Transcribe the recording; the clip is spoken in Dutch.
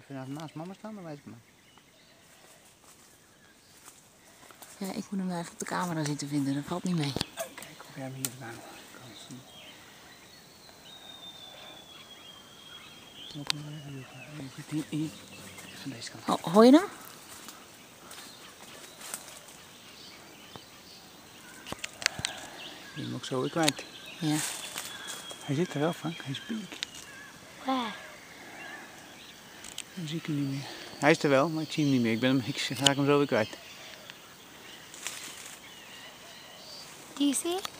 even naast mama staan, dan wijs ik maar. Ja, ik moet hem wel even op de camera zien te vinden, dat valt niet mee. Kijk of jij hem hier vandaan kan zien. Loop maar even hier. Van deze kant. Hoor je nou? Je hem ook zo weer kwijt. Ja. Hij zit er wel, Frank. Hij is pink. Waar? Dan zie ik hem niet meer. Hij is er wel, maar ik zie hem niet meer. Ik raak hem zo weer kwijt. Do you see it?